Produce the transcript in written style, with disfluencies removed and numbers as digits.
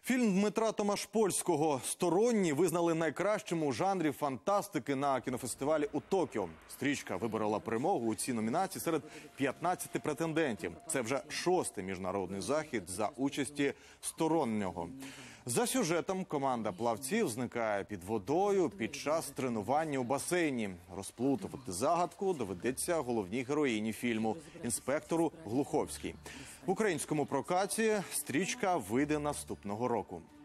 Фільм Дмитра Томашпольського «Сторонній» визнали найкращим у жанрі фантастики на кінофестивалі у Токіо. Стрічка виборола перемогу у цій номінації серед 15 претендентів. Це вже 6-й міжнародний захід за участі «Стороннього». За сюжетом команда плавців зникає під водою під час тренування у басейні. Розплутувати загадку доведеться головній героїні фільму – інспектору Глуховській. В українському прокаті стрічка вийде наступного року.